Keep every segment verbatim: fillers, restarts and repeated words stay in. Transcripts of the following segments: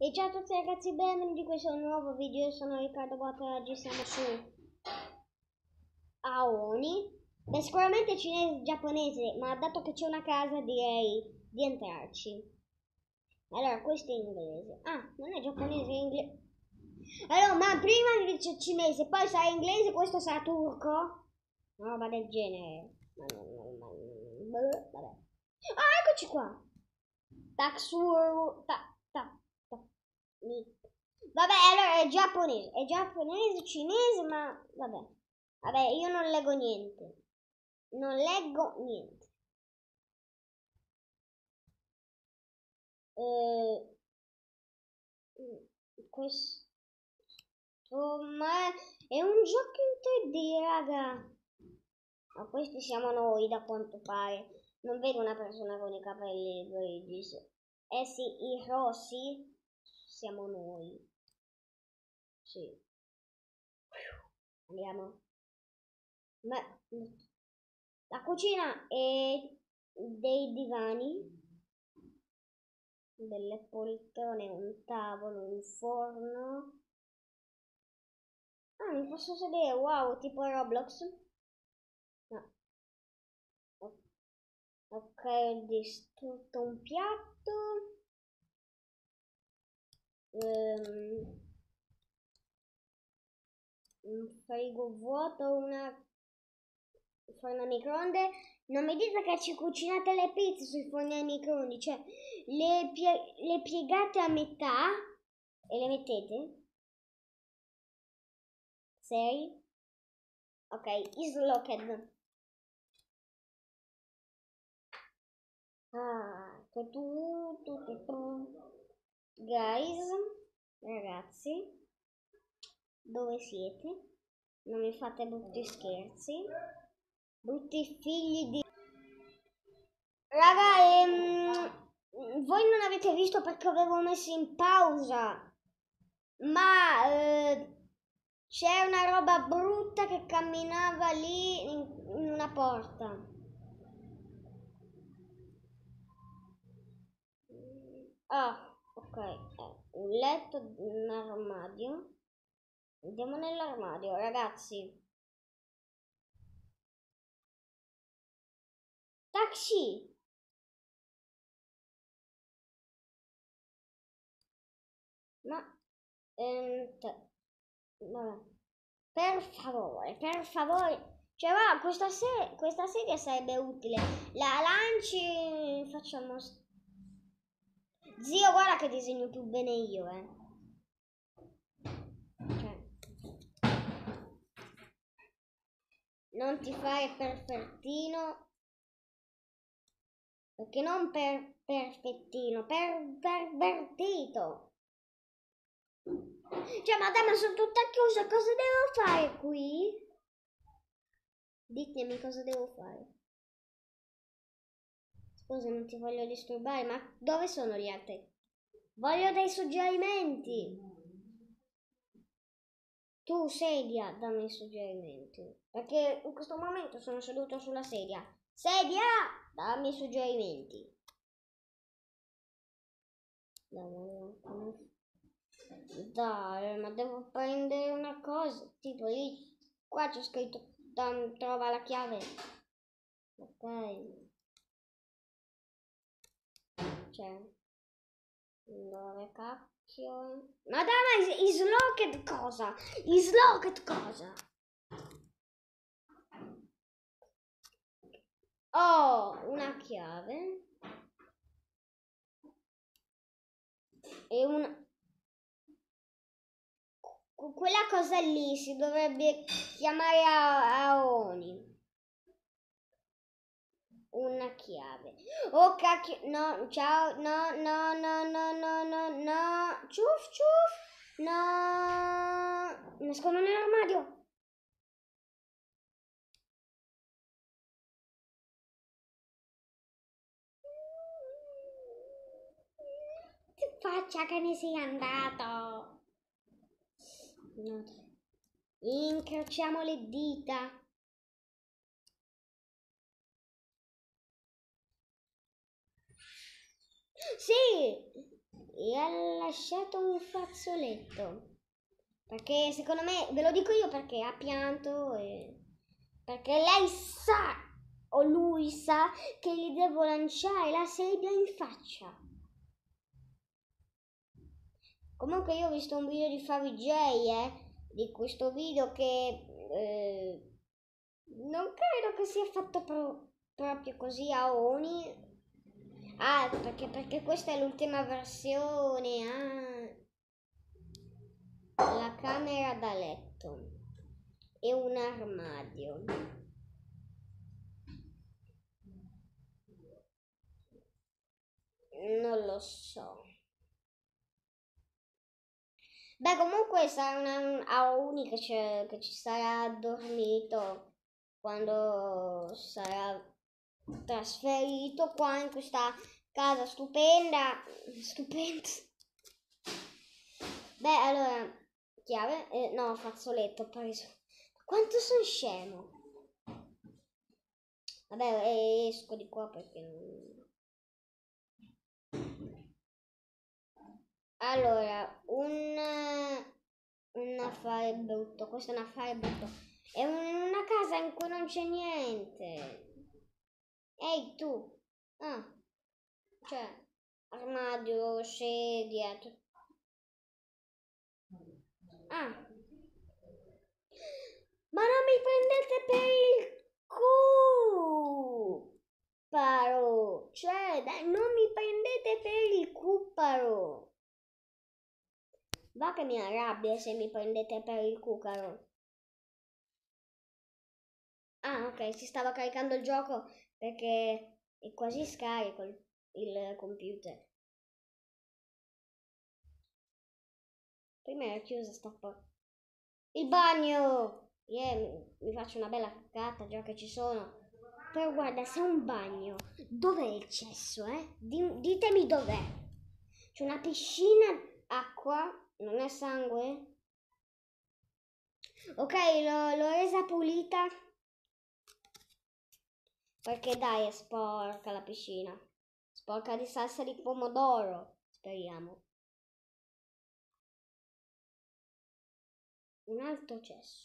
E ciao a tutti ragazzi, benvenuti in questo nuovo video. Io sono Riccardo Botta e oggi siamo su Aoni. Beh, sicuramente cinese, giapponese, ma dato che c'è una casa direi di entrarci. Allora, questo è inglese. Ah, non è giapponese, è inglese. Allora, ma prima dice cinese, poi sarà inglese, questo sarà turco? Una roba del genere. Ma non, non, ma, boh, vabbè. Ah, eccoci qua. Taxur... Ta, ta, ta, mi. Vabbè, allora è giapponese. È giapponese, cinese, ma vabbè. Vabbè, io non leggo niente. Non leggo niente. Eh, questo... Ma è un gioco in tre D, raga. Ma questi siamo noi, da quanto pare. Non vedo una persona con i capelli grigi. Eh sì, i rossi siamo noi. Sì. Andiamo. Ma la cucina è dei divani, delle poltrone, un tavolo, un forno. Ah, mi posso sedere, wow, tipo Roblox. No. Ok, ho distrutto un piatto. Um, un frigo vuoto, una forno a microonde. Non mi dite che ci cucinate le pizze sui forni a microonde, cioè le, pie le piegate a metà e le mettete? Sei? Ok, is locked. Ah, tu, tu, tu, tu. Guys, ragazzi, dove siete? Non mi fate brutti scherzi. Brutti figli di... Raga, ehm, voi non avete visto perché avevo messo in pausa, ma eh, c'è una roba brutta che camminava lì in, in una porta. Ah, ok, eh, un letto, un armadio. Andiamo nell'armadio, ragazzi. Taxi! Ma, ehm, vabbè. Per favore, per favore. Cioè, va, questa, se questa sedia sarebbe utile. La lanci, facciamo... Zio, guarda che disegno più bene io, eh. Cioè, non ti fare perfettino. Perché non per perfettino, per pervertito. Cioè, madame, sono tutta chiusa, cosa devo fare qui? Ditemi cosa devo fare. Scusa, non ti voglio disturbare, ma dove sono gli altri? Voglio dei suggerimenti. Tu, sedia, dammi i suggerimenti. Perché in questo momento sono seduto sulla sedia. Sedia, dammi i suggerimenti. Dai, ma devo prendere una cosa. Tipo lì, qua c'è scritto trova la chiave. Ok. Cioè, dove cacchio? Madonna, is, is locked cosa? Is locked cosa? Oh, una chiave. E una... Quella cosa lì si dovrebbe chiamare a, a Oni. Una chiave. Oh cacchio, no, ciao, no, no, no, no, no, no, no, ciuf, ciuf, no, nascondo nell'armadio. Che faccia che ne sei andato. No. Incrociamo le dita. Sì, gli ha lasciato un fazzoletto. Perché secondo me, ve lo dico io perché ha pianto e... perché lei sa, o lui sa, che gli devo lanciare la sedia in faccia. Comunque io ho visto un video di Favi J, eh, di questo video che eh, non credo che sia fatto pro- proprio così a Oni. Ah, perché, perché questa è l'ultima versione. Ah, la camera da letto e un armadio. Non lo so. Beh, comunque sarà una, a Uni che, che ci sarà dormito quando sarà trasferito qua in questa casa stupenda. Stupenda. Beh, allora, chiave? Eh, no, fazzoletto ho preso. Quanto sono scemo. Vabbè, eh, esco di qua perché non... Allora, un, un affare brutto, questo è un affare brutto. È un- una casa in cui non c'è niente. Ehi tu, ah, cioè, armadio, sedia, tu- ah. Ma non mi prendete per il cupparo, cioè, dai, non mi prendete per il cupparo. Va che mi arrabbia se mi prendete per il cucaro. Ah, ok, si stava caricando il gioco perché è quasi scarico il, il computer. Prima era chiusa sta porta. Il bagno! Yeah, mi, mi faccio una bella caccata già che ci sono. Però guarda, se è un bagno, dov'è il cesso, eh? Di- ditemi dov'è. C'è una piscina, acqua, non è sangue? Ok, l'ho, l'ho resa pulita. Perché dai, è sporca la piscina. Sporca di salsa di pomodoro, speriamo. Un altro cesso.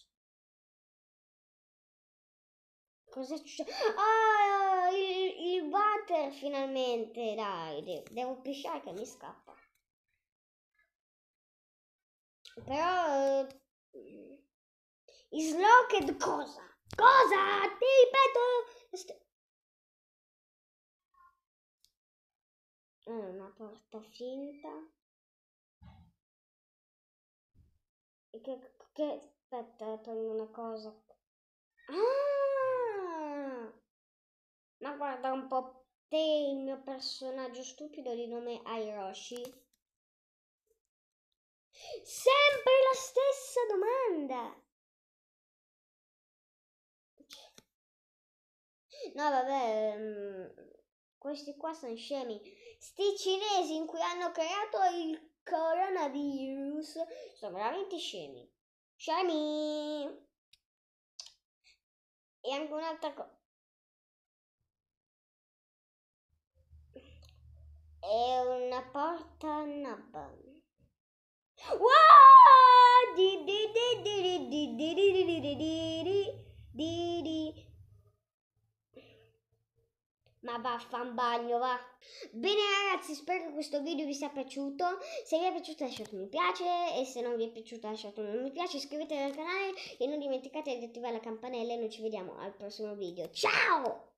Cos'è successo? Ah, il, il water finalmente, dai, de- devo pisciare che mi scappa. Però... Eh, is locked cosa? Cosa? Ti ripeto... St- ah, una porta finta. E che... che... Aspetta, toglio una cosa. Ah! Ma guarda un po' te, il mio personaggio stupido di nome Hiroshi. Sempre la stessa domanda. No, vabbè, mm, questi qua sono scemi. Sti cinesi in cui hanno creato il coronavirus sono veramente scemi. Scemi! E anche un'altra cosa. È una porta a nabba. Wow! Di di di di di di di di di di di di di. Ma vaffan bagno, va. Bene ragazzi, spero che questo video vi sia piaciuto. Se vi è piaciuto lasciate un mi piace e se non vi è piaciuto lasciate un non mi piace, iscrivetevi al canale e non dimenticate di attivare la campanella e noi ci vediamo al prossimo video. Ciao!